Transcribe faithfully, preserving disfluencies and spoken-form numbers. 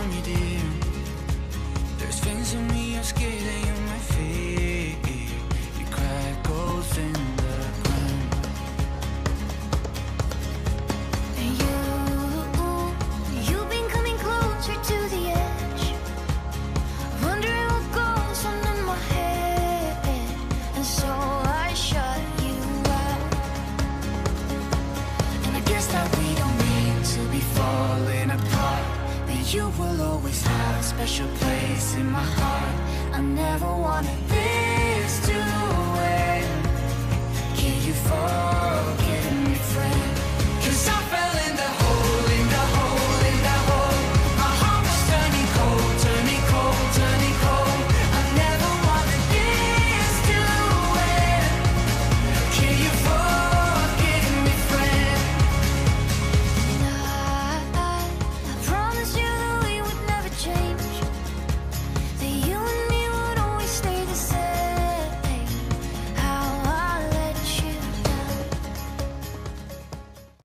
from you, dear. There's things in me I'm scared that you might fear. You crack holes in the ground. And you, you've been coming closer to the edge, wondering what goes on in my head. And so I shut you out. And I guess that we don't mean to be falling apart, but you will always have a special place in my heart. I never wanted this to